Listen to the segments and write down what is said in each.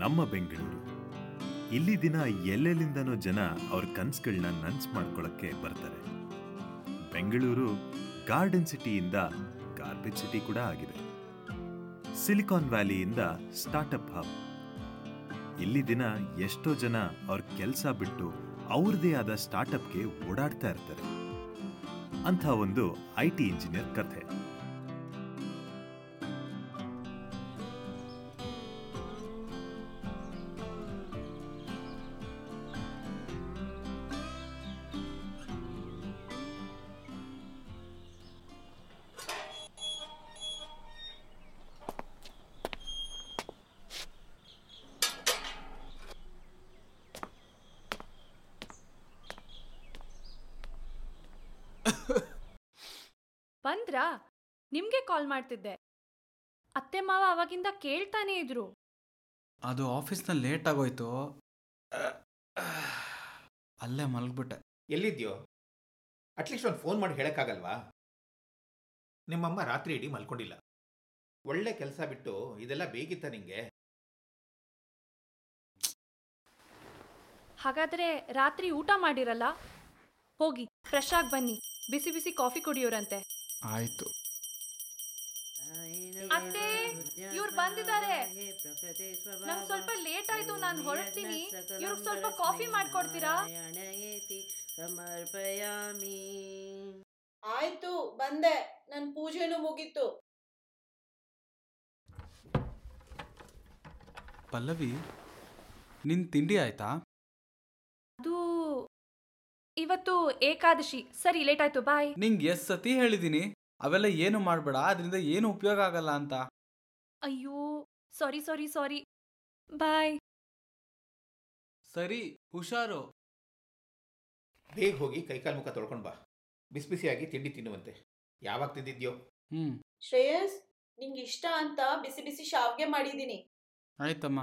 ನಮ್ಮ ಬೆಂಗಳೂರು. ಇಲ್ಲಿ ದಿನ ಎಲ್ಲೆಲ್ಲಿಂದನೋ ಜನ ಅವ್ರ ಕನ್ಸುಗಳನ್ನ ನನ್ಸ್ ಮಾಡ್ಕೊಳಕ್ಕೆ ಬರ್ತಾರೆ. ಬೆಂಗಳೂರು ಗಾರ್ಡನ್ ಸಿಟಿಯಿಂದ ಗಾರ್ಬೇಜ್ ಸಿಟಿ ಕೂಡ ಆಗಿದೆ. ಸಿಲಿಕಾನ್ ವ್ಯಾಲಿಯಿಂದ ಸ್ಟಾರ್ಟ್ಅಪ್ ಹಬ್. ಇಲ್ಲಿ ದಿನ ಎಷ್ಟೋ ಜನ ಅವ್ರ ಕೆಲಸ ಬಿಟ್ಟು ಅವ್ರದೇ ಆದ ಸ್ಟಾರ್ಟ್ಅಪ್ಗೆ ಓಡಾಡ್ತಾ ಇರ್ತಾರೆ. ಅಂಥ ಒಂದು IT ಇಂಜಿನಿಯರ್ ಕಥೆ. ಬಂದ್ರಾ? ನಿಮ್ಗೆ ಕಾಲ್ ಮಾಡ್ತಿದ್ದೆ. ಅತ್ತೆ ಮಾವ ಅವಾಗಿಂದ ಕೇಳ್ತಾನೆ ಇದ್ರು. ಅದು ಆಫೀಸ್ನಲ್ಲಿ ಲೇಟ್ ಆಗೋಯ್ತು, ಅಲ್ಲೇ ಮಲಗ್ಬಿಟ್ಟೆ. ಎಲ್ಲಿದ್ಯೋ? ಅಟ್ಲೀಸ್ಟ್ ಒಂದು ಫೋನ್ ಮಾಡಿ ಹೇಳಕ್ಕಾಗಲ್ವಾ? ನಿಮ್ಮಮ್ಮ ರಾತ್ರಿ ಇಡೀ ಮಲ್ಕೊಂಡಿಲ್ಲ. ಒಳ್ಳೆ ಕೆಲಸ ಬಿಟ್ಟು ಇದೆಲ್ಲ ಬೇಕಿತ್ತ ನಿಂಗೆ? ಹಾಗಾದ್ರೆ ರಾತ್ರಿ ಊಟ ಮಾಡಿರಲ್ಲ? ಹೋಗಿ ಫ್ರೆಶ್ ಆಗಿ ಬನ್ನಿ, ಬಿಸಿ ಬಿಸಿ ಕಾಫಿ ಕುಡಿಯೋರಂತೆ. ಆಯ್ತು. ಅತ್ತೆ, ಇವ್ರು ಬಂದಿದ್ದಾರೆ. ನಂಗೆ ಸ್ವಲ್ಪ ಲೇಟ್ ಆಯ್ತು, ನಾನು ಹೊರಡ್ತೀನಿ. ಇವ್ರಿಗೆ ಸ್ವಲ್ಪ ಕಾಫಿ ಮಾಡ್ಕೊಡ್ತೀರಾ? ಆಯ್ತು, ಬಂದೆ. ನನ್ ಪೂಜೆನೂ ಮುಗೀತು. ಪಲ್ಲವಿ, ನಿನ್ ತಿಂಡಿ ಆಯ್ತಾ? ಅದು ಇವತ್ತು ಏಕಾದಶಿ. ಸರಿ, ಲೇಟ್ ಆಯ್ತು, ಬಾಯ್. ನಿಂಗೆ ಎಷ್ಟ್ ಸತಿ ಹೇಳಿದೀನಿ ಅವೆಲ್ಲ ಏನು ಮಾಡ್ಬೇಡ, ಅದರಿಂದ ಏನು ಉಪಯೋಗ ಆಗಲ್ಲ ಅಂತ. ಅಯ್ಯೋ, ಸಾರಿ ಸಾರಿ ಸಾರಿ, ಬಾಯ್. ಸರಿ, ಹುಷಾರು. ಬೇಗ ಹೋಗಿ ಕೈಕಾಲು ಮುಖ ತೊಳ್ಕೊಂಡು ಬಾ. ಬಿಸಿ ಬಿಸಿಯಾಗಿ ತಿಂಡಿ ತಿನ್ನುವಂತೆ. ಯಾವಾಗ ತಿಂದಿದ್ಯೋ? ಶ್ರೇಯಸ್, ನಿಂಗೆ ಇಷ್ಟ ಅಂತ ಬಿಸಿ ಬಿಸಿ ಶಾವ್ಗೆ ಮಾಡಿದೀನಿ. ಆಯ್ತಮ್ಮ.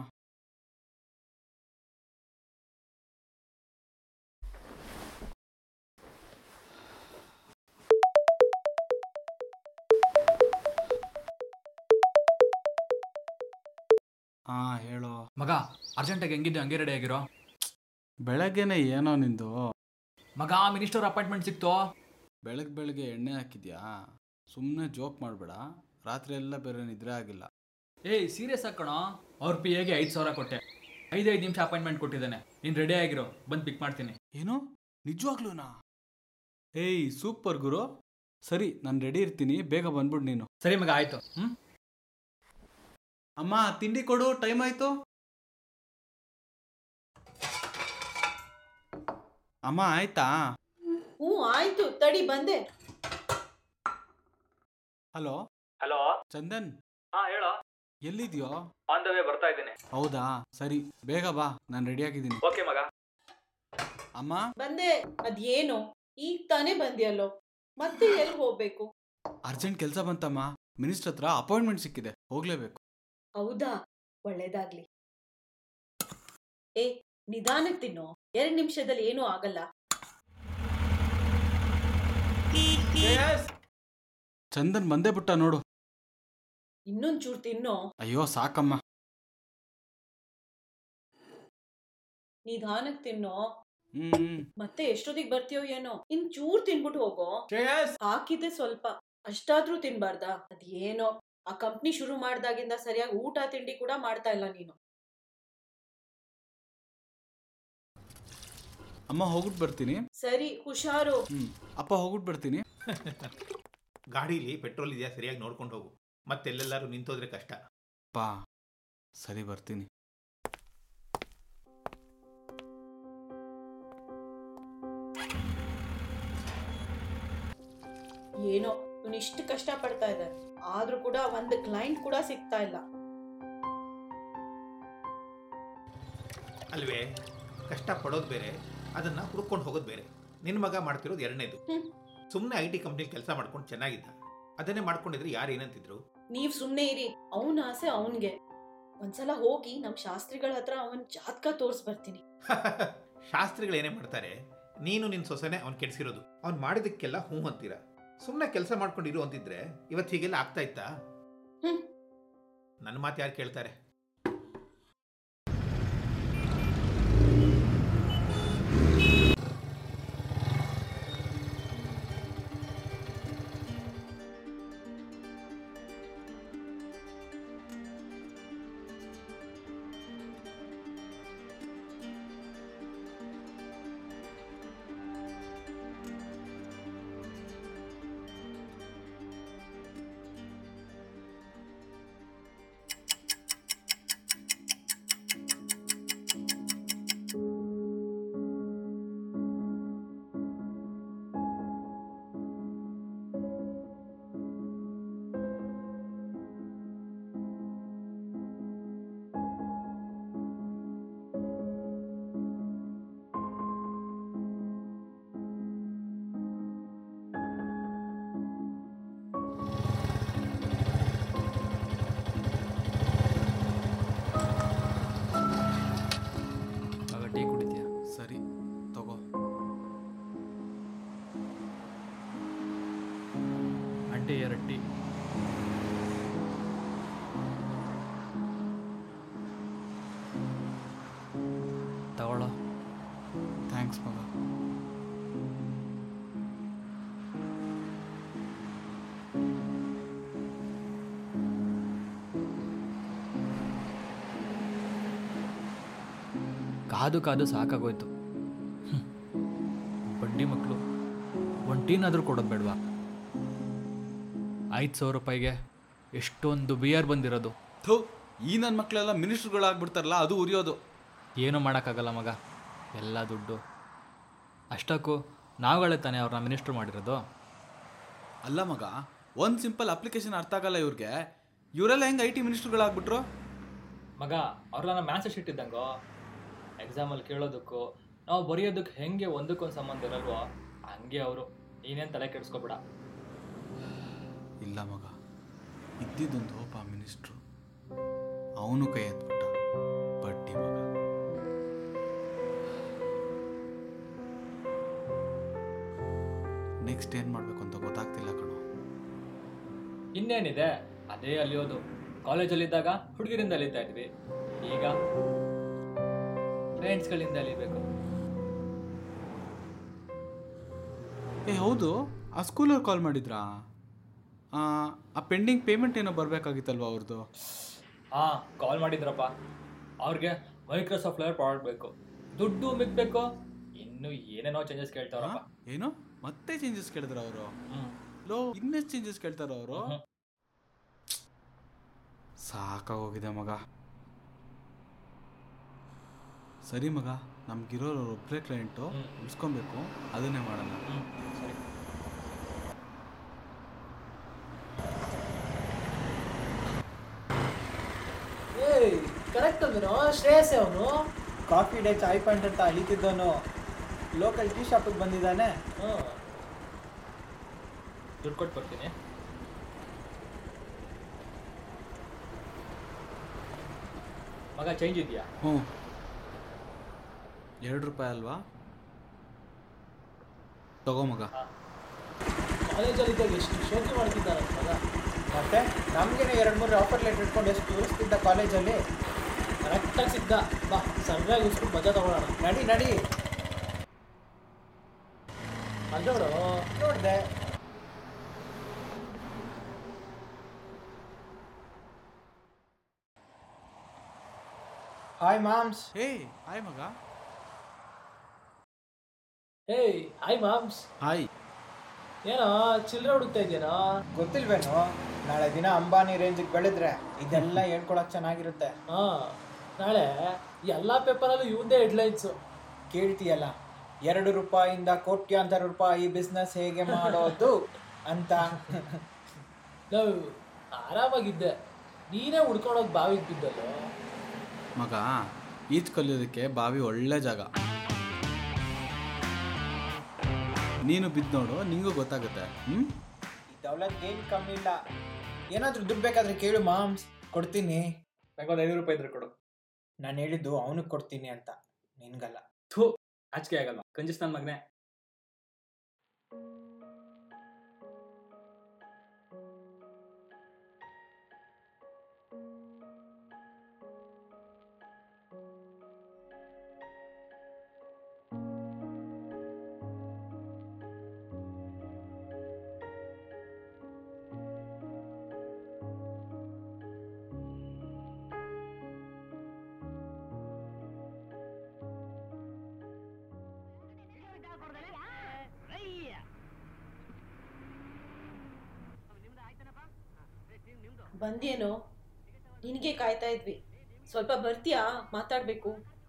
ಹಾ, ಹೇಳೋ ಮಗ. ಅರ್ಜೆಂಟಾಗಿ ಹೆಂಗಿದ್ದು ಹಂಗೆ ರೆಡಿ ಆಗಿರೋ. ಬೆಳಗ್ಗೆನೆ ಏನೋ ನಿಂದು ಮಗ, ಮಿನಿಸ್ಟರ್ ಅಪಾಯಿಂಟ್ಮೆಂಟ್ ಸಿಕ್ತೋ. ಬೆಳಗ್ಗೆ ಎಣ್ಣೆ ಹಾಕಿದ್ಯಾ? ಸುಮ್ಮನೆ ಜೋಕ್ ಮಾಡಬೇಡ. ರಾತ್ರಿ ಎಲ್ಲ ಬೇರೆ ನಿದ್ರೆ ಆಗಿಲ್ಲ. ಏಯ್, ಸೀರಿಯಸ್ ಹಾಕೋಣ. ಅವ್ರ PAಗೆ 5,000 ಕೊಟ್ಟೆ. 5 ನಿಮಿಷ ಅಪಾಯಿಂಟ್ಮೆಂಟ್ ಕೊಟ್ಟಿದ್ದಾನೆ. ನೀನು ರೆಡಿ ಆಗಿರೋ, ಬಂದು ಪಿಕ್ ಮಾಡ್ತೀನಿ. ಏನು, ನಿಜವಾಗ್ಲೂನಾ? ಏಯ್, ಸೂಪರ್ ಗುರು. ಸರಿ, ನಾನು ರೆಡಿ ಇರ್ತೀನಿ, ಬೇಗ ಬಂದ್ಬಿಡು ನೀನು. ಸರಿ ಮಗ, ಆಯ್ತು. ಅಮ್ಮ, ತಿಂಡಿ ಕೊಡು, ಟೈಮ್ ಆಯ್ತು. ಅಮ್ಮ, ಆಯ್ತಾ? ಆಯ್ತು, ತಡಿ, ಬಂದೆ. Hello hello Chandan. ಹೇಳೋ. ಎಲ್ಲಿದ್ಯೋ? ಆನ್ ದ ವೇ ಬರ್ತಾ ಇದ್ದೀನಿ. ಹೌದಾ, ಸರಿ, ಬೇಗ ಬಾ, ನಾನು ರೆಡಿ ಆಗಿದ್ದೀನಿ. ಓಕೆ ಮಗ. ಅಮ್ಮ, ಬಂದೆ. ಅದೇನು ಈಗ ತಾನೇ ಬಂದ್ಯಲ್ಲೋ, ಮತ್ತೆ ಎಲ್ಲಿ ಹೋಗ್ಬೇಕು? ಅರ್ಜೆಂಟ್ ಕೆಲಸ ಬಂತಮ್ಮ. ಮಿನಿಸ್ಟರ್ ಹತ್ರ ಅಪಾಯಿಂಟ್ಮೆಂಟ್ ಸಿಕ್ಕಿದೆ, ಹೋಗ್ಲೇಬೇಕು. ಹೌದಾ, ಒಳ್ಳೇದಾಗ್ಲಿ. ನಿಧಾನಕ್ಕೆ ತಿನ್ನೋ, 2 ನಿಮಿಷದಲ್ಲಿ ಏನೂ ಆಗಲ್ಲ. ಚಂದನ್ ಬಂದೇ ಬಿಟ್ಟ ನೋಡು. ಇನ್ನೊಂಚೂರು ತಿನ್ನೋ. ಅಯ್ಯೋ, ಸಾಕಮ್ಮ. ನಿಧಾನಕ್ಕೆ ತಿನ್ನೋ. ಹ್ಮ್. ಮತ್ತೆ ಎಷ್ಟೊತ್ತಿಗೆ ಬರ್ತೀಯೋ ಏನೋ. ಚೂರ್ ತಿನ್ಬಿಟ್ಟು ಹೋಗೋ. ಹಾಕಿದ್ದೆ ಸ್ವಲ್ಪ, ಅಷ್ಟಾದ್ರೂ ತಿನ್ಬಾರ್ದಾ? ಅದೇನೋ, ಆ ಕಂಪ್ನಿ ಶುರು ಮಾಡ್ದಾಗಿಂದ ಸರಿಯಾಗಿ ಊಟ ತಿಂಡಿ ಕೂಡ ಮಾಡ್ತಾ ಇಲ್ಲ ನೀನು. ಅಮ್ಮ, ಹೋಗ್ಬಿಟ್ಟು ಬರ್ತೀನಿ. ಸರಿ, ಹುಷಾರು. ಅಪ್ಪ, ಹೋಗ್ಬಿಟ್ಟು ಬರ್ತೀನಿ. ಗಾಡೀಲಿ ಪೆಟ್ರೋಲ್ ಇದೆಯಾ ಸರಿಯಾಗಿ ನೋಡ್ಕೊಂಡು ಹೋಗು. ಮತ್ತೆಲ್ಲೆಲ್ಲಾರು ನಿಂತೋದ್ರೆ ಕಷ್ಟ. ಪಾ, ಸರಿ, ಬರ್ತೀನಿ. ಏನೋ, ಇವನು ಇಷ್ಟು ಕಷ್ಟ ಪಡ್ತಾ ಇದ್ದಾರೆ, ಆದ್ರೂ ಕೂಡ ಒಂದು ಕ್ಲೈಂಟ್ ಕೂಡ ಸಿಗ್ತಾ ಇಲ್ಲ. ಅಲ್ವೇ, ಕಷ್ಟ ಪಡೋದು ಬೇರೆ, ಅದನ್ನ ಹುಡ್ಕೊಂಡು ಹೋಗೋದು ಬೇರೆ. ನಿನ್ನ ಮಗ ಮಾಡ್ತಿರೋದು ಎರಡನೇದು. ಸುಮ್ಮನೆ IT ಕಂಪ್ನಿ ಕೆಲಸ ಮಾಡ್ಕೊಂಡು ಚೆನ್ನಾಗಿದ್ದ. ಅದನ್ನೇ ಮಾಡ್ಕೊಂಡಿದ್ರೆ ಯಾರು ಏನಂತಿದ್ರು? ನೀವ್ ಸುಮ್ನೆ ಇರಿ. ಅವನ ಆಸೆ ಅವನ್ಗೆ. ಒಂದ್ಸಲ ಹೋಗಿ ನಮ್ ಶಾಸ್ತ್ರಿಗಳ ಹತ್ರ ಅವನ್ ಜಾತಕ ತೋರ್ಸ್ ಬರ್ತೀನಿ. ಶಾಸ್ತ್ರಿಗಳು ಏನೇ ಮಾಡ್ತಾರೆ, ನೀನು ನಿನ್ನ ಸೊಸೆನೆ ಅವ್ನು ಕೆಡಿಸಿರೋದು. ಅವ್ನು ಮಾಡಿದಕ್ಕೆಲ್ಲ ಹ್ಞೂ ಅಂತೀರ. ಸುಮ್ಮನೆ ಕೆಲಸ ಮಾಡ್ಕೊಂಡಿರು ಅಂತಿದ್ರೆ ಇವತ್ತು ಹೀಗೆಲ್ಲ ಆಗ್ತಾ ಇತ್ತಾ? ನನ್ನ ಮಾತು ಯಾರು ಕೇಳ್ತಾರೆ? ಕಾದು ಕಾದು ಸಾಕಾಗೋಯ್ತು. ಬಡ್ಡಿ ಮಕ್ಕಳು ಒಂದು ಟೀನಾದರೂ ಕೊಡೋದು ಬೇಡವಾ? 5,000 ರೂಪಾಯಿಗೆ ಎಷ್ಟೊಂದು ಬಿಯರ್ ಬಂದಿರೋದು. ಥೂ, ಈ ನನ್ನ ಮಕ್ಕಳೆಲ್ಲ ಮಿನಿಸ್ಟ್ರುಗಳಾಗ್ಬಿಡ್ತಾರಲ್ಲ, ಅದು ಉರಿಯೋದು. ಏನೂ ಮಾಡೋಕ್ಕಾಗಲ್ಲ ಮಗ, ಎಲ್ಲ ದುಡ್ಡು. ಅಷ್ಟಕ್ಕೂ ನಾವುಗಳೇ ತಾನೇ ಅವ್ರನ್ನ ಮಿನಿಸ್ಟ್ರು ಮಾಡಿರೋದು. ಅಲ್ಲ ಮಗ, ಒಂದು ಸಿಂಪಲ್ ಅಪ್ಲಿಕೇಶನ್ ಅರ್ಥ ಆಗಲ್ಲ ಇವ್ರಿಗೆ. ಇವರೆಲ್ಲ ಹೆಂಗೆ IT ಮಿನಿಸ್ಟ್ರುಗಳಾಗ್ಬಿಟ್ರು? ಮಗ ಅವ್ರನ್ನ ಮ್ಯಾಥ್ಸ್ ಶೀಟ್ ಇದ್ದಂಗೋ, ಎಕ್ಸಾಮಲ್ಲಿ ಕೇಳೋದಕ್ಕೂ ನಾವು ಬರೆಯೋದಕ್ಕೆ ಹೆಂಗೆ ಒಂದಕ್ಕೊಂದು ಸಂಬಂಧ ಇರಲ್ವೋ ಹಂಗೆ ಅವರು. ನೀನೇನು ತಲೆ ಕೆಡಿಸ್ಕೊಬೇಡ. ಇಲ್ಲ ಮಗ, ಇದ್ದಿದ್ದೊಂದು ಒಬ್ಬ ಮಿನಿಸ್ಟ್ರು, ಅವನು ಕೈ ಎತ್ಬಿಟ್ಟ. ಬಡ್ಡಿ ಮಗ. ನೆಕ್ಸ್ಟ್ ಏನು ಮಾಡಬೇಕು ಅಂತ ಗೊತ್ತಾಗ್ತಿಲ್ಲ ಕಣೋ. ಇನ್ನೇನಿದೆ, ಅದೇ ಅಲಿಯೋದು. ಕಾಲೇಜಲ್ಲಿದ್ದಾಗ ಹುಡುಗಿರಿಂದ ಅಲಿತಾ ಇದ್ವಿ, ಈಗ ಫ್ರೆಂಡ್ಸ್ಗಳಿಂದ ಅಲಿಬೇಕು. ಹೌದು, ಆ ಸ್ಕೂಲವ್ರು ಕಾಲ್ ಮಾಡಿದ್ರಾ? ಆ ಪೆಂಡಿಂಗ್ ಪೇಮೆಂಟ್ ಏನೋ ಬರಬೇಕಾಗಿತ್ತಲ್ವ ಅವ್ರದ್ದು? ಹಾಂ, ಕಾಲ್ ಮಾಡಿದ್ರಪ್ಪ. ಅವ್ರಿಗೆ ಮೈಕ್ರೋಸಾಫ್ಟ್ ಲೇಯರ್ ಪ್ರಾಡಕ್ಟ್ ಬೇಕು, ದುಡ್ಡು ಮಿಗ್ಬೇಕು, ಇನ್ನೂ ಏನೇನೋ ಚೇಂಜಸ್ ಕೇಳ್ತಾರಪ್ಪ. ಏನು ಮತ್ತೆ ಚೇಂಜಸ್ ಕೇಳಿದ್ರ ಅವರು? ಹ್ಞೂ. ಲೋ, ಇನ್ನೆಷ್ಟು ಚೇಂಜಸ್ ಕೇಳ್ತಾರ ಅವರು? ಸಾಕಾಗೋಗಿದೆ ಮಗ. ಸರಿ ಮಗ, ನಮ್ಗಿರೋರು ಒಬ್ಬರೇ ಕ್ಲೈಂಟು, ಉಳಿಸ್ಕೊಬೇಕು, ಅದನ್ನೇ ಮಾಡೋಣ. ಸರಿ. ಏಯ್, ಕರೆಕ್ಟ್ ಅಂದ್ರೂ ಶ್ರೇಯಸ್ ಅವನು ಕಾಫಿ ಡೇ ಚಾಯ್ ಪಾಯಿಂಟ್ ಅಂತ ಅಲಿತಿದ್ದವನು ಲೋಕಲ್ ಟೀ ಶಾಪಿಗೆ ಬಂದಿದ್ದಾನೆ. ದುಡ್ಡು ಕೊಟ್ಟು ಬರ್ತೀನಿ. ಮಗ ಚೇಂಜ್ ಇದೆಯಾ? ಹ್ಞೂ, 2 ರೂಪಾಯಿ ಅಲ್ವಾ? ತಗೋ ಮಗ. ಕಾಲೇಜಲ್ಲಿ ಇದ್ದಾಗ ಎಷ್ಟು ಶೋಕಿ ಮಾಡ್ತಿದ್ದಾನೆ ಮಗ. ಮತ್ತೆ ನಮಗೇನೆ 2-3 ಆಫರ್ ಲೆಟರ್ ಇಟ್ಕೊಂಡು ಎಷ್ಟು ತೋರಿಸ್ತಿದ್ದ ಕಾಲೇಜಲ್ಲಿ. ಕರೆಕ್ಟಾಗಿ ಸಿದ್ದ. ಬಾ, ಸರಿಯಾಗಿ ಉಸ್ಬಿಟ್ಟು ಮಜಾ ತಗೊಳ್ಳೋಣ. ನಡಿ ನಡಿ. ಅಲ್ಲೋಡು, ನೋಡಿದೆ. Hi moms. ಹಾಯ್ ಮಗ. ಏಯ್, ಹಾಯ್ ಮಾಮ್ಸ್. ಹಾಯ್. ಏನೋ ಚಿಲ್ಲರೆ ಹುಡುಕ್ತಾ ಇದೆಯೇನೋ? ಗೊತ್ತಿಲ್ವೇನೋ, ನಾಳೆ ದಿನ ಅಂಬಾನಿ ರೇಂಜಿಗೆ ಬೆಳೆದ್ರೆ ಇದೆಲ್ಲ ಹೇಳ್ಕೊಳಕ್ ಚೆನ್ನಾಗಿರುತ್ತೆ. ನಾಳೆ ಎಲ್ಲ ಪೇಪರಲ್ಲೂ ಇವಂದೇ ಹೆಡ್ಲೈನ್ಸು. ಕೇಳ್ತೀಯಲ್ಲ, 2 ರೂಪಾಯಿಂದ ಕೋಟ್ಯಾಂತರ ರೂಪಾಯಿ ಬಿಸ್ನೆಸ್ ಹೇಗೆ ಮಾಡೋದು ಅಂತ. ನಾವು ಆರಾಮಾಗಿದ್ದೆ, ನೀನೇ ಹುಡ್ಕೊಂಡೋಗಿ ಬಾವಿಗೆ ಬಿದ್ದಲ್ಲ ಮಗ. ಈಜು ಕಲಿಯೋದಕ್ಕೆ ಬಾವಿ ಒಳ್ಳೆ ಜಾಗ. ನೀನು ಬಿದ್ದು ನೋಡು, ನಿಂಗೂ ಗೊತ್ತಾಗುತ್ತೆ. ಈ ದೌಲತ್ ಏನು ಕಮ್ಮಿ ಇಲ್ಲ. ಏನಾದರೂ ದುಡ್ಡು ಬೇಕಾದ್ರೆ ಕೇಳು ಮಾಮ್ಸ್, ಕೊಡ್ತೀನಿ. ನಂಗೊಂದು 5 ರೂಪಾಯಿ ಇದ್ರೆ ಕೊಡು. ನಾನು ಹೇಳಿದ್ದು ಅವನಿಗೆ ಕೊಡ್ತೀನಿ ಅಂತ, ನಿನ್ಗಲ್ಲ. ಥೂ, ಆಚಿಕೆ ಆಗಲ್ಲ, ಕಂಜಿಸ್ ನನ್ನ ಮಗನೇ. ಬಂದೇನೋ? ನಿನಗೆ ಕಾಯ್ತಾ ಇದ್ವಿ. ಸ್ವಲ್ಪ ಬರ್ತೀಯಾ? ಮಾತಾಡಬೇಕು.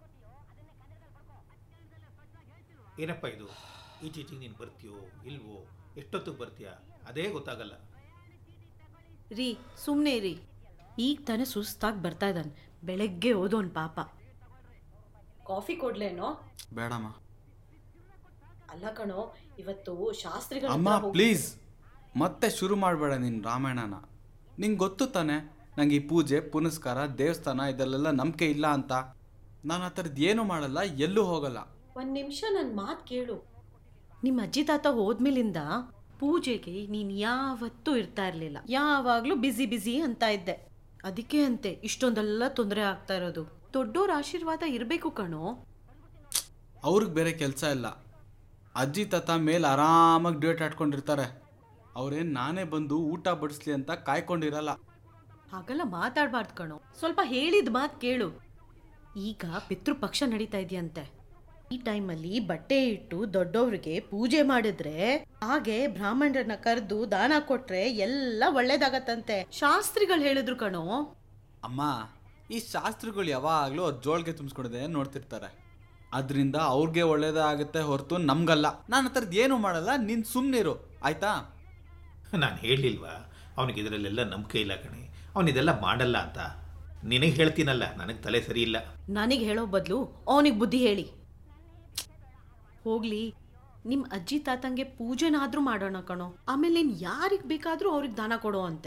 ಏನಪ್ಪ ಇದು? ಈ ಚೀಟಿಗೆ ನೀನು ಬರ್ತೀಯೋ ಇಲ್ವೋ, ಎಷ್ಟೊತ್ತಿಗೆ ಬರ್ತೀಯಾ ಅದೇ ಗೊತ್ತಾಗಲ್ಲ. ರೀ, ಸುಮ್ಮನೆ ರೀ. ಈಗ ತಾನೇ ಸುಸ್ತಾಗಿ ಬರ್ತಾ ಇದ್ದಾನೆ. ಬೆಳಗ್ಗೆ ಓದೋನ್ ಪಾಪ. ಕಾಫಿ ಕೊಡ್ಲೇನೋ? ಬೇಡಮ್ಮ. ಅಲ್ಲ ಕಣೋ, ಇವತ್ತು ಶಾಸ್ತ್ರಿಗಳ ಅಮ್ಮ ಪ್ಲೀಸ್, ಮತ್ತೆ ಶುರು ಮಾಡಬೇಡ ನಿನ್ನ ರಾಮಾಯಣನ. ನಿಂಗೆ ಗೊತ್ತು ತಾನೆ ನಂಗೆ ಈ ಪೂಜೆ ಪುನಸ್ಕಾರ ದೇವಸ್ಥಾನ ಇದೆಲ್ಲ ನಂಬಿಕೆ ಇಲ್ಲ ಅಂತ. ನಾನು ಆ ಥರದ್ದು ಏನೂ ಮಾಡಲ್ಲ, ಎಲ್ಲೂ ಹೋಗಲ್ಲ. ಒಂದು ನಿಮಿಷ ನನ್ನ ಮಾತು ಕೇಳು. ನಿಮ್ಮ ಅಜ್ಜಿ ತಾತ ಹೋದ್ಮೇಲಿಂದ ಪೂಜೆಗೆ ನೀನು ಯಾವತ್ತೂ ಇರ್ತಾ ಇರಲಿಲ್ಲ. ಯಾವಾಗಲೂ ಬ್ಯುಸಿ ಅಂತ ಇದ್ದೆ. ಅದಕ್ಕೆ ಅಂತೆ ಇಷ್ಟೊಂದೆಲ್ಲ ತೊಂದರೆ ಆಗ್ತಾ ಇರೋದು. ದೊಡ್ಡೋರ ಆಶೀರ್ವಾದ ಇರಬೇಕು ಕಣೋ. ಅವ್ರಿಗೆ ಬೇರೆ ಕೆಲಸ ಇಲ್ಲ. ಅಜ್ಜಿ ತಾತ ಮೇಲೆ ಆರಾಮಾಗಿ ಡ್ಯೂಟ್ ಆಡ್ಕೊಂಡಿರ್ತಾರೆ. ಅವ್ರೇನು ನಾನೇ ಬಂದು ಊಟ ಬಡಿಸ್ಲಿ ಅಂತ ಕಾಯ್ಕೊಂಡಿರಲ್ಲ. ಹಾಗೆಲ್ಲ ಮಾತಾಡಬಾರ್ದು ಕಣೋ. ಸ್ವಲ್ಪ ಹೇಳಿದ ಮಾತು ಕೇಳು. ಈಗ ಪಿತೃಪಕ್ಷ ನಡೀತಾ ಇದೆಯಂತೆ. ಈ ಟೈಮಲ್ಲಿ ಬಟ್ಟೆ ಇಟ್ಟು ದೊಡ್ಡವ್ರಿಗೆ ಪೂಜೆ ಮಾಡಿದ್ರೆ, ಹಾಗೆ ಬ್ರಾಹ್ಮಣರನ್ನ ಕರೆದು ದಾನ ಕೊಟ್ರೆ ಎಲ್ಲ ಒಳ್ಳೇದಾಗತ್ತಂತೆ. ಶಾಸ್ತ್ರಿಗಳು ಹೇಳಿದ್ರು ಕಣೋ. ಅಮ್ಮ, ಈ ಶಾಸ್ತ್ರಿಗಳು ಯಾವಾಗಲೂ ಅವ್ರ ಜೋಳಿಗೆ ತುಂಬಿಸ್ಕೊಡದೆ ನೋಡ್ತಿರ್ತಾರೆ. ಅದರಿಂದ ಅವ್ರಿಗೆ ಒಳ್ಳೇದೇ ಆಗುತ್ತೆ ಹೊರತು ನಮ್ಗಲ್ಲ. ನಾನು ಆ ಥರದ್ದು ಏನೂ ಮಾಡಲ್ಲ, ನೀನು ಸುಮ್ಮನಿರು ಆಯ್ತಾ? ನಾನು ಹೇಳಿಲ್ವಾ ಅವನಿಗೆ ಇದರಲ್ಲೆಲ್ಲ ನಂಬಿಕೆ ಇಲ್ಲ ಕಣೆ, ಅವನಿದೆಲ್ಲ ಮಾಡಲ್ಲ ಅಂತ. ನಿನಗೆ ಹೇಳ್ತೀನಲ್ಲ, ನನಗೆ ತಲೆ ಸರಿ ಇಲ್ಲ. ನನಗೆ ಹೇಳೋ ಬದಲು ಅವನಿಗೆ ಬುದ್ಧಿ ಹೇಳಿ. ಹೋಗ್ಲಿ, ನಿಮ್ಮ ಅಜ್ಜಿ ತಾತಂಗೆ ಪೂಜೆನಾದ್ರೂ ಮಾಡೋಣ ಕಣೋ. ಆಮೇಲೆ ನೀನು ಯಾರಿಗೆ ಬೇಕಾದರೂ ಅವ್ರಿಗೆ ದಾನ ಕೊಡೋ ಅಂತೆ.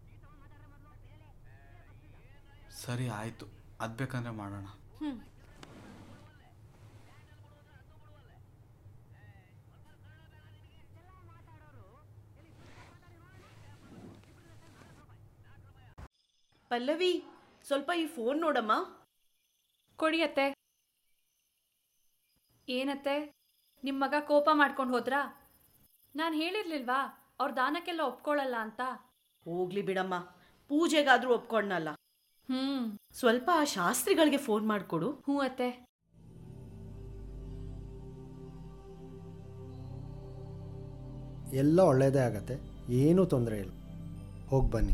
ಸರಿ ಆಯಿತು, ಅದು ಬೇಕಂದ್ರೆ ಮಾಡೋಣ. ಪಲ್ಲವಿ, ಸ್ವಲ್ಪ ಈ ಫೋನ್ ನೋಡಮ್ಮ. ಕೊಡಿಯತ್ತೆ. ಏನತ್ತೆ, ನಿಮ್ಮ ಮಗ ಕೋಪ ಮಾಡ್ಕೊಂಡು ಹೋದ್ರಾ? ನಾನು ಹೇಳಿರ್ಲಿಲ್ವಾ ಅವ್ರ ದಾನಕ್ಕೆಲ್ಲ ಒಪ್ಕೊಳ್ಳಲ್ಲ ಅಂತ? ಹೋಗ್ಲಿ ಬಿಡಮ್ಮ, ಪೂಜೆಗಾದ್ರೂ ಒಪ್ಕೊಂಡಲ್ಲ. ಸ್ವಲ್ಪ ಆ ಶಾಸ್ತ್ರಿಗಳಿಗೆ ಫೋನ್ ಮಾಡಿಕೊಡು. ಹ್ಞೂ ಅತ್ತೆ. ಎಲ್ಲ ಒಳ್ಳೆಯದೇ ಆಗತ್ತೆ, ಏನೂ ತೊಂದರೆ ಇಲ್ಲ. ಹೋಗಿ ಬನ್ನಿ.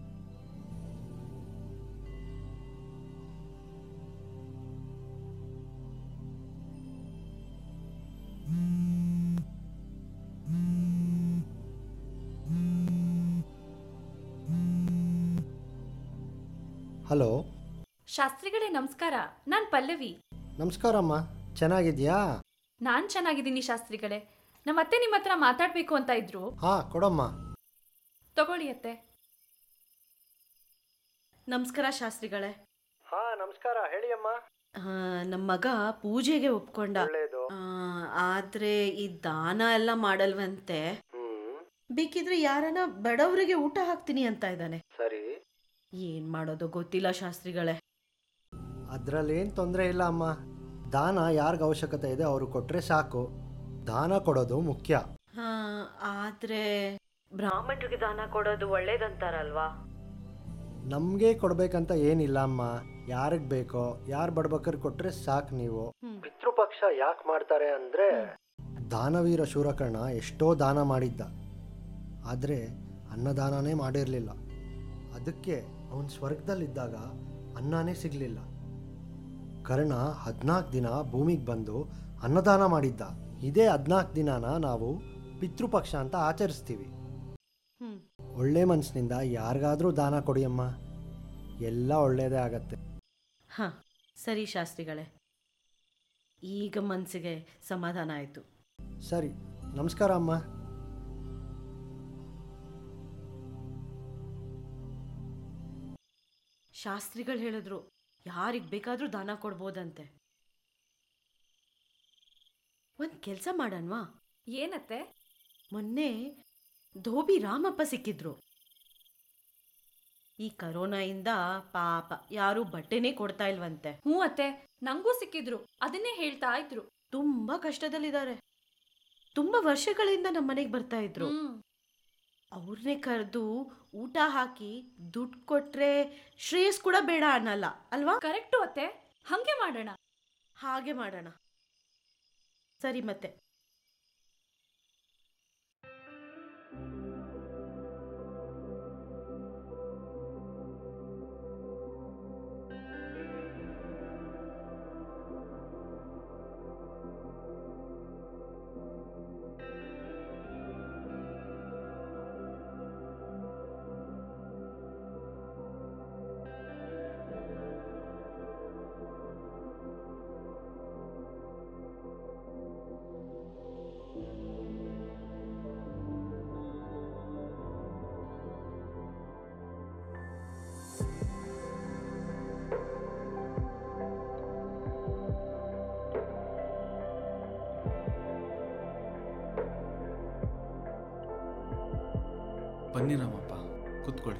ಹಲೋ. ಶಾಸ್ತ್ರಿಗಳೇ ನಮಸ್ಕಾರ, ನಾನು ಪಲ್ಲವಿ. ನಮಸ್ಕಾರಮ್ಮ, ಚೆನ್ನಾಗಿದ್ಯಾ? ನಾನು ಚೆನ್ನಾಗಿದ್ದೀನಿ ಶಾಸ್ತ್ರಿಗಳೇ. ನಮ್ಮ ಅತ್ತೆ ನಿಮ್ಮ ಹತ್ರ ಮಾತಾಡಬೇಕು ಅಂತ ಇದ್ರು. ಹಾಂ, ಕೊಡಮ್ಮ. ತಗೊಳ್ಳಿ ಅತ್ತೆ. ನಮಸ್ಕಾರ ಶಾಸ್ತ್ರಿಗಳೇ. ಹಾಂ, ನಮಸ್ಕಾರ. ಹೇಳಿ ಅಮ್ಮ. ನಮ್ಮ ಮಗ ಪೂಜೆಗೆ ಒಪ್ಕೊಂಡ. ಆದ್ರೆ ಈ ದಾನ ಎಲ್ಲ ಮಾಡಲ್ವಂತೆ. ಬೇಕಿದ್ರೆ ಯಾರನ್ನ ಬಡವರಿಗೆ ಊಟ ಹಾಕ್ತೀನಿ ಅಂತ ಇದ್ದಾನೆ. ಸರಿ, ಏನ್ ಮಾಡೋದು ಗೊತ್ತಿಲ್ಲ ಶಾಸ್ತ್ರಿಗಳೇ. ಅದರಲ್ಲೇನು ತೊಂದರೆ ಇಲ್ಲ ಅಮ್ಮ. ದಾನ ಯಾರಿಗೆ ಅವಶ್ಯಕತೆ ಇದೆ ಅವರು ಕೊಟ್ಟರೆ ಸಾಕು. ದಾನ ಕೊಡೋದು ಮುಖ್ಯ. ಆದ್ರೆ ಬ್ರಾಹ್ಮಣರಿಗೆ ದಾನ ಕೊಡೋದು ಒಳ್ಳೇದಂತಾರಲ್ವಾ? ನಮಗೆ ಕೊಡ್ಬೇಕಂತ ಏನಿಲ್ಲ ಅಮ್ಮ. ಯಾರಿಗೆ ಬೇಕೋ, ಯಾರು ಬಡ್ಬೇಕಾದ್ರೆ ಕೊಟ್ಟರೆ ಸಾಕು. ನೀವು ಪಿತೃಪಕ್ಷ ಯಾಕೆ ಮಾಡ್ತಾರೆ ಅಂದರೆ, ದಾನವೀರ ಶೂರಕರ್ಣ ಎಷ್ಟೋ ದಾನ ಮಾಡಿದ್ದ, ಆದರೆ ಅನ್ನದಾನನೇ ಮಾಡಿರಲಿಲ್ಲ. ಅದಕ್ಕೆ ಅವನು ಸ್ವರ್ಗದಲ್ಲಿದ್ದಾಗ ಅನ್ನನೇ ಸಿಗಲಿಲ್ಲ. ಕರ್ಣ 14 ದಿನ ಭೂಮಿಗೆ ಬಂದು ಅನ್ನದಾನ ಮಾಡಿದ್ದ. ಇದೇ 14 ದಿನಾನ ನಾವು ಪಿತೃಪಕ್ಷ ಅಂತ ಆಚರಿಸ್ತೀವಿ. ಒಳ್ಳೆ ಮನಸ್ಸಿನಿಂದ ಯಾರಿಗಾದರೂ ದಾನ ಕೊಡಿಯಮ್ಮ, ಎಲ್ಲ ಒಳ್ಳೆಯದೇ ಆಗತ್ತೆ. ಹಾಂ, ಸರಿ ಶಾಸ್ತ್ರಿಗಳೇ, ಈಗ ಮನಸ್ಸಿಗೆ ಸಮಾಧಾನ ಆಯಿತು. ಸರಿ, ನಮಸ್ಕಾರ ಅಮ್ಮ. ಶಾಸ್ತ್ರಿಗಳು ಹೇಳಿದ್ರು ಯಾರಿಗೆ ಬೇಕಾದರೂ ದಾನ ಕೊಡ್ಬೋದಂತೆ. ಒಂದು ಕೆಲಸ ಮಾಡಣ್ವಾ? ಏನತ್ತೆ? ಮೊನ್ನೆ ಧೋಬಿ ರಾಮಪ್ಪ ಸಿಕ್ಕಿದ್ರು. ಈ ಕರೋನಾಯಿಂದ ಪಾಪ ಯಾರು ಬಟ್ಟೆನೇ ಕೊಡ್ತಾ ಇಲ್ವಂತೆ. ಹ್ಞೂ ಅತ್ತೆ, ನಂಗೂ ಸಿಕ್ಕಿದ್ರು, ಅದನ್ನೇ ಹೇಳ್ತಾ ಇದ್ರು. ತುಂಬಾ ಕಷ್ಟದಲ್ಲಿದ್ದಾರೆ. ತುಂಬಾ ವರ್ಷಗಳಿಂದ ನಮ್ಮ ಮನೆಗೆ ಬರ್ತಾ ಇದ್ರು. ಅವ್ರನ್ನೇ ಕರೆದು ಊಟ ಹಾಕಿ ದುಡ್ಡು ಕೊಟ್ರೆ ಶ್ರೇಯಸ್ ಕೂಡ ಬೇಡ ಅನ್ನಲ್ಲ ಅಲ್ವಾ? ಕರೆಕ್ಟು ಅತ್ತೆ, ಹಂಗೆ ಮಾಡೋಣ. ಹಾಗೆ ಮಾಡೋಣ. ಸರಿ, ಮತ್ತೆ ಬನ್ನಿ ರಾಮಪ್ಪ, ಕೂತ್ಕೊಳ್ಳಿ.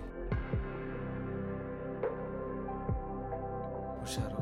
ಹುಷಾರು.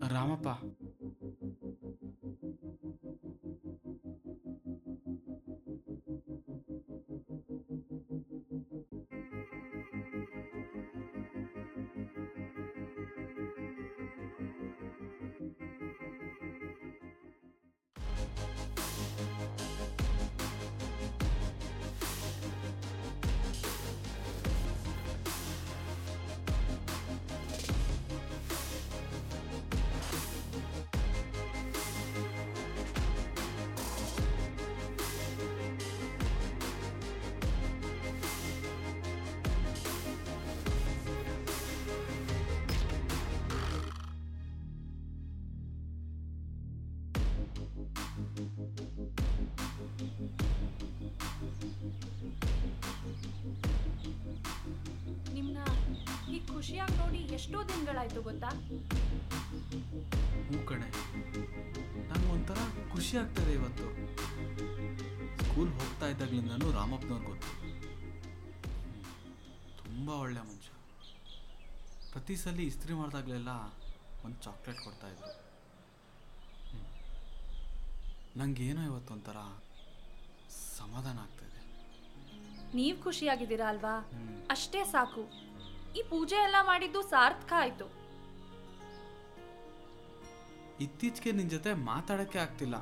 ರಾಮಪ್ಪ, ನಿಮ್ನ ಈ ಖುಷಿಯಾಗಿ ನೋಡಿ ಎಷ್ಟೋ ದಿನಗಳಾಯ್ತು ಗೊತ್ತಾ? ಹ್ಞೂ ಕಣೆ, ನಂಗೆ ಒಂಥರ ಖುಷಿ ಆಗ್ತದೆ ಇವತ್ತು. ಸ್ಕೂಲ್ ಹೋಗ್ತಾ ಇದ್ದಾಗ್ಲಿಂದನೂ ರಾಮಪ್ಪನವ್ರು ಗೊತ್ತು. ತುಂಬ ಒಳ್ಳೆ ಮನುಷ್ಯ. ಪ್ರತಿ ಸಲ ಇಸ್ತ್ರಿ ಮಾಡಿದಾಗಲೆಲ್ಲ ಒಂದು ಚಾಕ್ಲೇಟ್ ಕೊಡ್ತಾಯಿದ್ರು. ನನಗೇನೋ ಇವತ್ತು ಒಂಥರ ಸಮಾಧಾನ ಆಗ್ತಾಯಿದೆ. ನೀವ್ ಖುಷಿಯಾಗಿದ್ದೀರಾ ಅಲ್ವಾ? ಅಷ್ಟೇ ಸಾಕು. ಈ ಪೂಜೆ ಎಲ್ಲ ಮಾಡಿದ್ದು ಸಾರ್ಥಕ ಆಯ್ತು. ಇತ್ತೀಚೆಗೆ ನಿನ್ನ ಜೊತೆ ಮಾತಾಡೋಕ್ಕೆ ಆಗ್ತಿಲ್ಲ.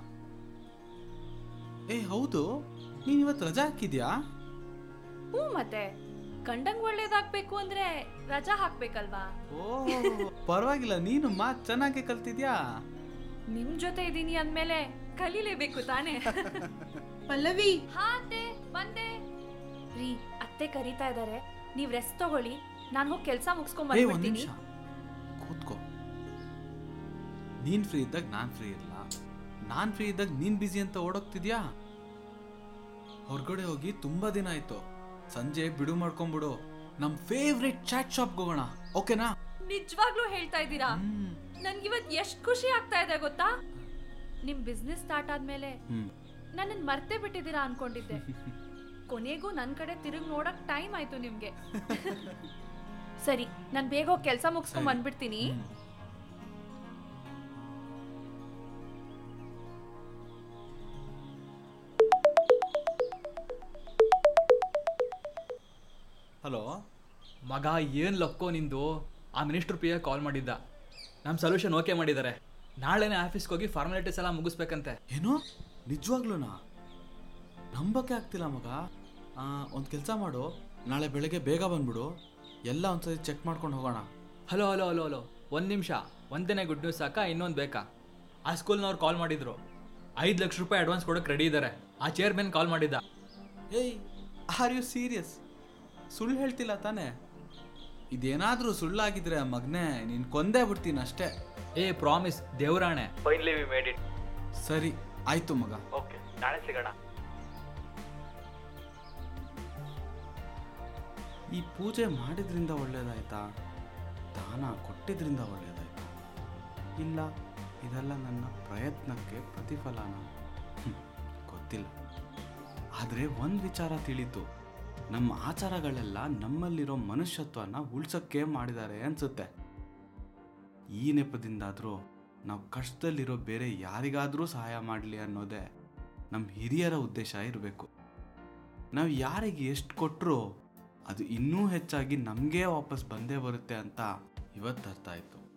ಹೌದು, ನೀನು ಇವತ್ತು ರಜಾ ಹಾಕಿದ್ಯಾ? ಹ್ಞೂ, ಮತ್ತೆ ಗಂಡಂಗ್ ಒಳ್ಳೇದಾಗ್ಬೇಕು ಅಂದ್ರೆ ರಜಾ ಹಾಕ್ಬೇಕಲ್ವಾ? ಓ, ಪರವಾಗಿಲ್ಲ, ನೀನು ಮಾತು ಚೆನ್ನಾಗಿ ಕಲ್ತಿದ್ಯಾ. ನಿಮ್ ಜೊತೆ ಇದೀನಿ ಅಂದ್ಮೇಲೆ ಕಲೀಲೇಬೇಕು ತಾನೇ. ಪಲ್ಲವಿ, ಹಾ ಅತ್ತೆ, ಬಂದೆ. ರೀ, ಅತ್ತೆ ಕರೀತಾ ಇದಾರೆ, ನೀವ್ ರೆಸ್ಟ್ ತಗೊಳ್ಳಿ. ನಾನು ಹೋಗಿ ಕೆಲಸ ಮುಗಿಸ್ಕೊಂಡ್ ಒಂದ್ ಬಂದ್ಬಿಡ್ತೀನಿ. ನಿಮಿಷ ಕೂತ್ಕೋ. ನೀನ್ ಫ್ರೀ ಇದ್ದಾಗ ನಾನ್ ಫ್ರೀ ಇರಲ್ಲ, ನಾನ್ ಫ್ರೀ ಇದ್ದಾಗ ನೀನ್ ಬಿಸಿ ಅಂತ ಓಡೋಗ್ತಿದ್ಯಾ? ಹೊರಗಡೆ ಹೋಗಿ ತುಂಬಾ ದಿನ ಆಯ್ತು. ಸಂಜೆ ಬಿಡು ಮಾಡ್ಕೊಂಡ್ಬಿಡು, ನಮ್ ಫೇವ್ರೆಟ್ ಚಾಟ್ ಶಾಪ್ ಹೋಗೋಣ, ಓಕೆನಾ? ನಿಜವಾಗ್ಲೂ ಹೇಳ್ತಾ ಇದ್ದೀರಾ? ನನ್ಗಿವತ್ ಎಷ್ಟ್ ಖುಷಿ ಆಗ್ತಾ ಇದೆ ಗೊತ್ತಾ? ನಿಮ್ ಬಿಸ್ನೆಸ್ ಸ್ಟಾರ್ಟ್ ಆದ್ಮೇಲೆ ನನ್ನನ್ ಮರ್ತೇ ಬಿಟ್ಟಿದ್ದೀರಾ ಅನ್ಕೊಂಡಿದ್ದೆ. ಕೊನೆಗೂ ನನ್ ಕಡೆ ತಿರುಗಿ ನೋಡಕ್ ಟೈಮ್ ಆಯ್ತು ನಿಮ್ಗೆ. ಸರಿ, ನಾನ್ ಬೇಗ ಹೋಗಿ ಕೆಲಸ ಮುಗಿಸ್ಕೊಂಡ್ ಬಂದ್ಬಿಡ್ತೀನಿ. ಹಲೋ ಮಗ, ಏನು ಲಕ್ಕೋ ನಿಂದು. ಆ ಮಿನಿಸ್ಟ್ರ್ ಪಿ ಕಾಲ್ ಮಾಡಿದ್ದ, ನಮ್ಮ ಸೊಲ್ಯೂಷನ್ ಓಕೆ ಮಾಡಿದ್ದಾರೆ. ನಾಳೆನೇ ಆಫೀಸ್ಗೆ ಹೋಗಿ ಫಾರ್ಮಾಲಿಟೀಸ್ ಎಲ್ಲ ಮುಗಿಸ್ಬೇಕಂತೆ. ಏನು? ನಿಜವಾಗ್ಲೂನಾ? ನಂಬಕ್ಕೆ ಆಗ್ತಿಲ್ಲ ಮಗ. ಒಂದು ಕೆಲಸ ಮಾಡು, ನಾಳೆ ಬೆಳಗ್ಗೆ ಬೇಗ ಬಂದ್ಬಿಡು, ಎಲ್ಲ ಒಂದ್ಸತಿ ಚೆಕ್ ಮಾಡ್ಕೊಂಡು ಹೋಗೋಣ. ಹಲೋ ಹಲೋ ಹಲೋ ಹಲೋ, ಒಂದು ನಿಮಿಷ. ಒಂದೇನೇ ಗುಡ್ ನ್ಯೂಸ್ ಸಾಕಾ, ಇನ್ನೊಂದು ಬೇಕಾ? ಆ ಸ್ಕೂಲ್ನವ್ರು ಕಾಲ್ ಮಾಡಿದ್ರು, 5 ಲಕ್ಷ ರೂಪಾಯಿ ಅಡ್ವಾನ್ಸ್ ಕೊಡೋಕೆ ರೆಡಿ ಇದ್ದಾರೆ. ಆ ಚೇರ್ಮನ್ ಕಾಲ್ ಮಾಡಿದ್ದ. ಏಯ್, ಆರ್ ಯು ಸೀರಿಯಸ್? ಸುಳ್ಳು ಹೇಳ್ತಿಲ್ಲ ತಾನೇ? ಇದೇನಾದರೂ ಸುಳ್ಳಾಗಿದ್ರೆ ಮಗನೇ ನೀನು ಕೊಂದೇ ಬಿಡ್ತೀನಿ ಅಷ್ಟೇ. ಪ್ರಾಮಿಸ್, ದೇವರಾಣೆ. Finally we made it. ಸರಿ ಆಯ್ತು ಮಗ. ಓಕೆ, ನಾಳೆ ಸಿಗೋಣ. ಈ ಪೂಜೆ ಮಾಡಿದ್ರಿಂದ ಒಳ್ಳೇದಾಯ್ತಾ, ದಾನ ಕೊಟ್ಟಿದ್ರಿಂದ ಒಳ್ಳೇದಾಯ್ತಾ, ಇಲ್ಲ ಇದೆಲ್ಲ ನನ್ನ ಪ್ರಯತ್ನಕ್ಕೆ ಪ್ರತಿಫಲನ? ಗೊತ್ತಿಲ್ಲ. ಆದರೆ ಒಂದು ವಿಚಾರ ತಿಳಿತು, ನಮ್ಮ ಆಚಾರಗಳೆಲ್ಲ ನಮ್ಮಲ್ಲಿರೋ ಮನುಷ್ಯತ್ವನ ಉಳ್ಸೋಕ್ಕೆ ಮಾಡಿದ್ದಾರೆ ಅನಿಸುತ್ತೆ. ಈ ನೆಪದಿಂದಾದರೂ ನಾವು ಕಷ್ಟದಲ್ಲಿರೋ ಬೇರೆ ಯಾರಿಗಾದರೂ ಸಹಾಯ ಮಾಡಲಿ ಅನ್ನೋದೇ ನಮ್ಮ ಹಿರಿಯರ ಉದ್ದೇಶ ಇರಬೇಕು. ನಾವು ಯಾರಿಗೆ ಎಷ್ಟು ಕೊಟ್ಟರೂ ಅದು ಇನ್ನೂ ಹೆಚ್ಚಾಗಿ ನಮಗೇ ವಾಪಸ್ ಬಂದೇ ಬರುತ್ತೆ ಅಂತ ಇವತ್ತು ಅರ್ಥ ಆಯಿತು.